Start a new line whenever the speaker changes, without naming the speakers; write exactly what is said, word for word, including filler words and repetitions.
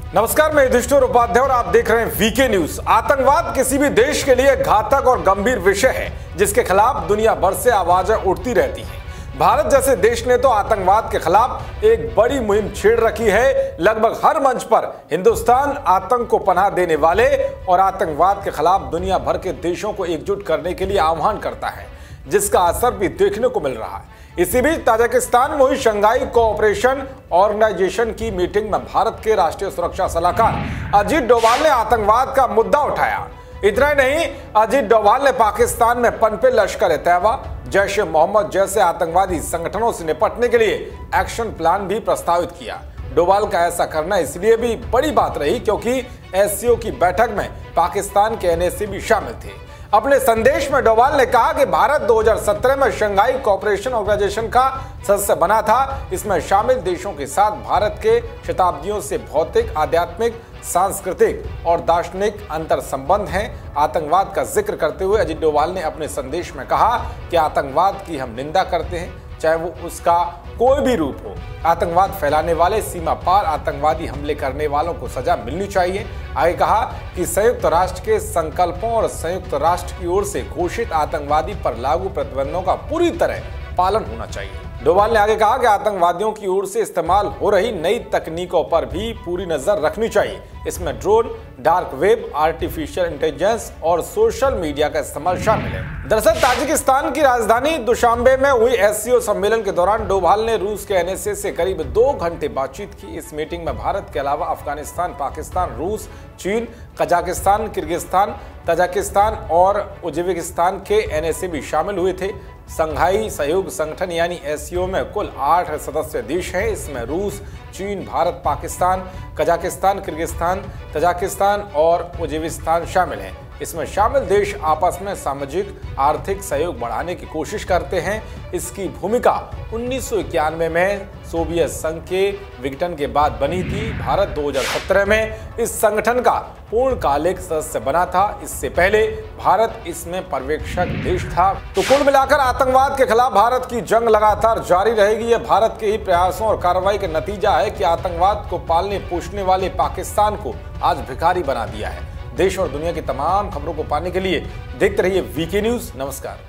नमस्कार, मैं युधिष्ठिर उपाध्याय और आप देख रहे हैं वीके न्यूज। आतंकवाद किसी भी देश के लिए घातक और गंभीर विषय है जिसके खिलाफ दुनिया भर से आवाजें उठती रहती हैं। भारत जैसे देश ने तो आतंकवाद के खिलाफ एक बड़ी मुहिम छेड़ रखी है। लगभग हर मंच पर हिंदुस्तान आतंक को पनाह देने वाले और आतंकवाद के खिलाफ दुनिया भर के देशों को एकजुट करने के लिए आह्वान करता है, जिसका असर भी देखने को मिल रहा है। इसी बीच ताजिकिस्तान में हुई शंघाई कोऑपरेशन ऑर्गेनाइजेशन की मीटिंग में भारत के राष्ट्रीय सुरक्षा सलाहकार अजीत डोभाल ने आतंकवाद का मुद्दा उठाया। इतना ही नहीं, अजीत डोभाल ने पाकिस्तान में पनपे लश्कर ए तैयबा, जैश ए मोहम्मद जैसे आतंकवादी संगठनों से निपटने के लिए एक्शन प्लान भी प्रस्तावित किया। डोभाल का ऐसा करना इसलिए भी बड़ी बात रही क्योंकि एससीओ की बैठक में पाकिस्तान के एनएसी भी शामिल थे। अपने संदेश में डोभाल ने कहा कि भारत दो हज़ार सत्रह में शंघाई कोऑपरेशन ऑर्गेनाइजेशन का सदस्य बना था। इसमें शामिल देशों के साथ भारत के शताब्दियों से भौतिक, आध्यात्मिक, सांस्कृतिक और दार्शनिक अंतर संबंध हैं। आतंकवाद का जिक्र करते हुए अजीत डोभाल ने अपने संदेश में कहा कि आतंकवाद की हम निंदा करते हैं, चाहे वो उसका कोई भी रूप हो। आतंकवाद फैलाने वाले, सीमा पार आतंकवादी हमले करने वालों को सजा मिलनी चाहिए। आगे कहा कि संयुक्त राष्ट्र के संकल्पों और संयुक्त राष्ट्र की ओर से घोषित आतंकवादी पर लागू प्रतिबंधों का पूरी तरह पालन होना चाहिए। डोभाल ने आगे कहा कि आतंकवादियों की ओर से इस्तेमाल हो रही नई तकनीकों पर भी पूरी नजर रखनी चाहिए। इसमें drone, dark web, artificial intelligence और सोशल मीडिया का इस्तेमाल शामिल है। दरअसल ताजिकिस्तान की राजधानी दुशांबे में हुई एससीओ सम्मेलन के दौरान डोभाल ने रूस के एनएसए से करीब दो घंटे बातचीत की। इस मीटिंग में भारत के अलावा अफगानिस्तान, पाकिस्तान, रूस, चीन, कजाकिस्तान, किर्गिस्तान, तजाकिस्तान और उज्बेकिस्तान के एनएसए भी शामिल हुए थे। शंघाई सहयोग संगठन यानी एससीओ में कुल आठ सदस्य देश हैं। इसमें रूस, चीन, Bharat, Pakistan, Kazakhstan, Kyrgyzstan, Tajikistan और उज्बेकिस्तान शामिल हैं। इसमें शामिल देश आपस में सामाजिक आर्थिक सहयोग बढ़ाने की कोशिश करते हैं। इसकी भूमिका उन्नीस सौ इक्यानवे में सोवियत संघ के विघटन के बाद बनी थी। भारत दो हज़ार सत्रह में इस संगठन का पूर्णकालिक सदस्य बना था। इससे पहले भारत इसमें पर्यवेक्षक देश था। तो कुल मिलाकर आतंकवाद के खिलाफ भारत की जंग लगातार जारी रहेगी। यह भारत के ही प्रयासों और कार्रवाई का नतीजा है कि आतंकवाद को पालने पोषने वाले पाकिस्तान को आज भिखारी बना दिया है। देश और दुनिया की तमाम खबरों को पाने के लिए देखते रहिए वीके न्यूज। नमस्कार।